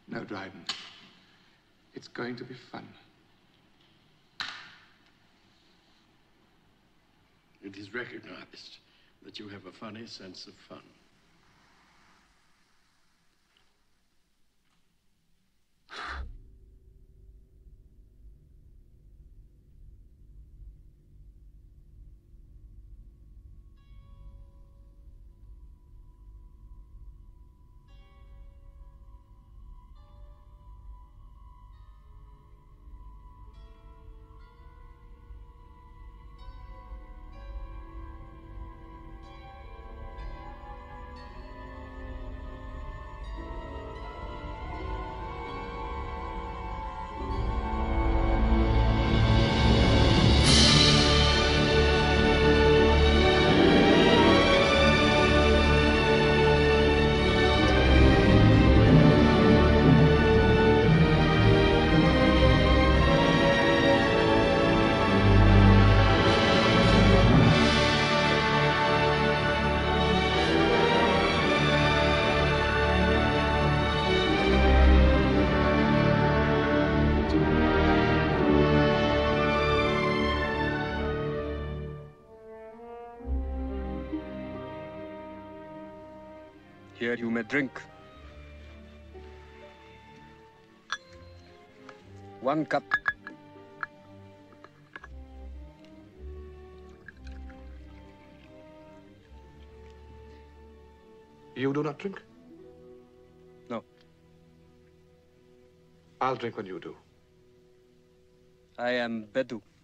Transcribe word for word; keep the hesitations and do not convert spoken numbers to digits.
No, Dryden. It's going to be fun. It is recognized that you have a funny sense of fun. Here you may drink. One cup. You do not drink? No. I'll drink when you do. I am Bedu.